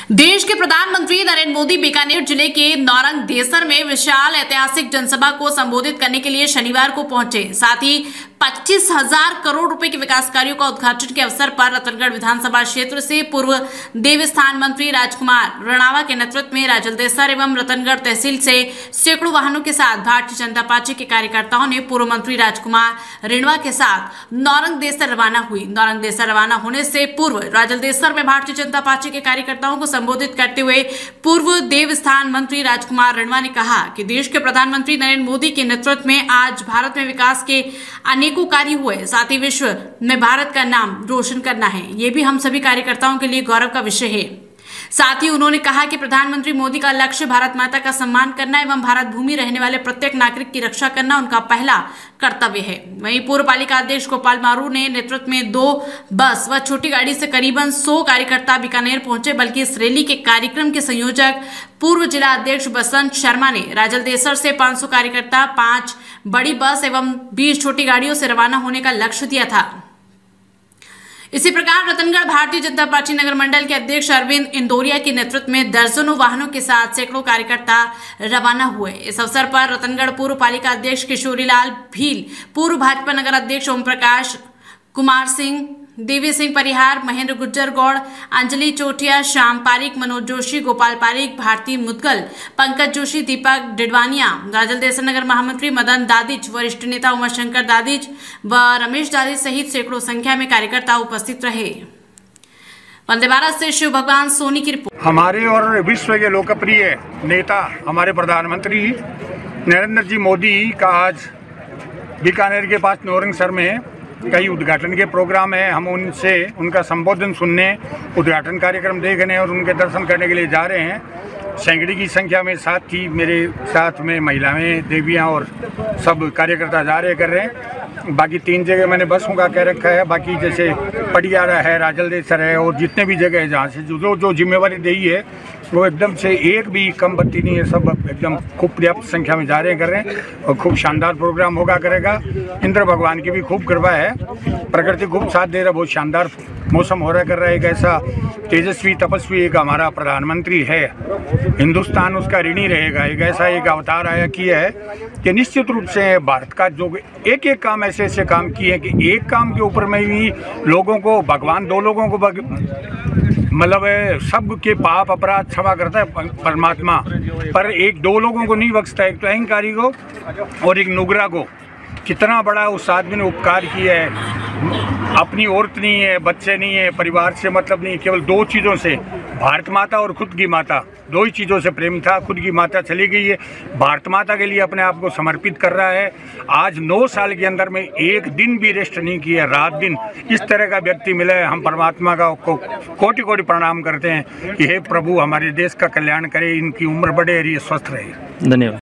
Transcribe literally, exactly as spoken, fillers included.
देश के प्रधानमंत्री नरेंद्र मोदी बीकानेर जिले के नौरंग देसर में विशाल ऐतिहासिक जनसभा को संबोधित करने के लिए शनिवार को पहुंचे। साथ ही पच्चीस हजार करोड़ रुपए के विकास कार्यों का उद्घाटन के अवसर पर रतनगढ़ विधानसभा क्षेत्र से पूर्व देवस्थान मंत्री राजकुमार रणावा के नेतृत्व में राजलदेसर एवं रतनगढ़ तहसील से सैकड़ों वाहनों के साथ भारतीय जनता पार्टी के कार्यकर्ताओं ने पूर्व मंत्री राजकुमार रिणवा के साथ नौरंग देसर रवाना हुई। नौरंग देसर रवाना होने से पूर्व राजलदेसर में भारतीय जनता पार्टी के कार्यकर्ताओं को संबोधित करते हुए पूर्व देवस्थान मंत्री राजकुमार रिणवा ने कहा कि देश के प्रधानमंत्री नरेंद्र मोदी के नेतृत्व में आज भारत में विकास के अनेकों कार्य हुए। साथ ही विश्व में भारत का नाम रोशन करना है, ये भी हम सभी कार्यकर्ताओं के लिए गौरव का विषय है। साथ ही उन्होंने कहा कि प्रधानमंत्री मोदी का लक्ष्य भारत माता का सम्मान करना एवं भारत भूमि रहने वाले प्रत्येक नागरिक की रक्षा करना उनका पहला कर्तव्य है। वहीं पूर्व पालिका अध्यक्ष गोपाल मारू ने नेतृत्व में दो बस व छोटी गाड़ी से करीबन सौ कार्यकर्ता बीकानेर पहुंचे, बल्कि इस रैली के कार्यक्रम के संयोजक पूर्व जिला अध्यक्ष बसंत शर्मा ने राजलदेसर से पाँच सौ कार्यकर्ता, पांच बड़ी बस एवं बीस छोटी गाड़ियों से रवाना होने का लक्ष्य दिया था। इसी प्रकार रतनगढ़ भारतीय जनता पार्टी नगर मंडल के अध्यक्ष अरविंद इंदौरिया के नेतृत्व में दर्जनों वाहनों के साथ सैकड़ों कार्यकर्ता रवाना हुए। इस अवसर पर रतनगढ़ पूर्व पालिका अध्यक्ष किशोरीलाल भील, पूर्व भाजपा नगर अध्यक्ष ओम प्रकाश, कुमार सिंह, देवी सिंह परिहार, महेंद्र गुज्जर गौड़, अंजलि चोटिया, श्याम पारिक, मनोज जोशी, गोपाल पारिक, भारती मुदगल, पंकज जोशी, दीपक डिडवानिया, राजलदेसर नगर महामंत्री मदन दादिच, वरिष्ठ नेता उमाशंकर दादिच व रमेश दादिच सहित सैकड़ों संख्या में कार्यकर्ता उपस्थित रहे। वंदे भारत से शिव भगवान सोनी की रिपोर्ट। हमारे और विश्व के लोकप्रिय नेता हमारे प्रधानमंत्री नरेंद्र जी मोदी का आज बीकानेर के पास नौरंगसर में कई उद्घाटन के प्रोग्राम है। हम उनसे उनका संबोधन सुनने, उद्घाटन कार्यक्रम देखने और उनके दर्शन करने के लिए जा रहे हैं। सैकड़े की संख्या में साथ ही मेरे साथ में महिलाएं, देवियां और सब कार्यकर्ता जा रहे कर रहे हैं। बाकी तीन जगह मैंने बसों का कह रखा है। बाकी जैसे पटियाला है, राजलदेसर है और जितने भी जगह है जहाँ से जो जो जिम्मेवारी दी है वो एकदम से एक भी कम बत्ती नहीं है, सब एकदम खूब पर्याप्त संख्या में जा रहे कर रहे हैं और खूब शानदार प्रोग्राम होगा करेगा। इंद्र भगवान की भी खूब कृपा है, प्रकृति खूब साथ दे रहा, बहुत शानदार मौसम हो रहा कर रहा है। एक ऐसा तेजस्वी तपस्वी एक हमारा प्रधानमंत्री है, हिंदुस्तान उसका ऋणी रहेगा। एक ऐसा एक अवतार आया किया है कि निश्चित रूप से भारत का जो एक एक काम ऐसे ऐसे काम किए हैं कि एक काम के ऊपर में भी लोगों को भगवान दो लोगों को मतलब सब के पाप अपराध क्षमा करता है परमात्मा, पर एक दो लोगों को नहीं बख्शता, एक तो अहंकारी को और एक नुगरा को। कितना बड़ा उस आदमी ने उपकार किया है। अपनी औरत नहीं है, बच्चे नहीं है, परिवार से मतलब नहीं, केवल दो चीज़ों से, भारत माता और खुद की माता, दो ही चीज़ों से प्रेम था। खुद की माता चली गई है, भारत माता के लिए अपने आप को समर्पित कर रहा है। आज नौ साल के अंदर में एक दिन भी रेस्ट नहीं किया, रात दिन। इस तरह का व्यक्ति मिला है, हम परमात्मा का को कोटि कोटि प्रणाम करते हैं कि हे प्रभु हमारे देश का कल्याण करे, इनकी उम्र बढ़े और ये स्वस्थ रहे। धन्यवाद।